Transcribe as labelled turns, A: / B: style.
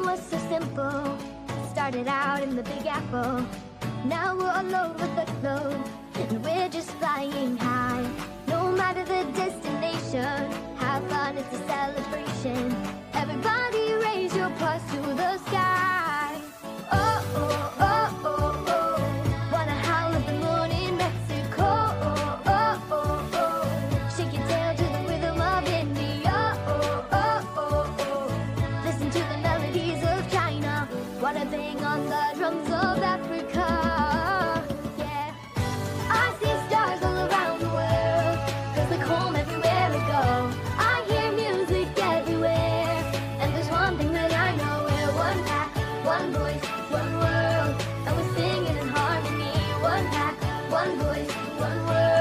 A: was so simple. Started out in the Big Apple. Now we're all over the globe, and we're just flying high. No matter the destination, have fun, it's a celebration. Everybody raise your paws to the sky. Oh, oh, oh, oh, oh. Wanna howl at the moon in Mexico. Oh, oh, oh, oh. Shake your tail to the rhythm of India. Oh, oh, oh, oh. Listen to the melodies of China. Wanna bang on the drums of Africa. Yeah, I see stars all around the world, 'cause look home everywhere I go. I hear music everywhere, and there's one thing that I know. We're one pack, one voice, one world, and we're singing in harmony. One pack, one voice, one world.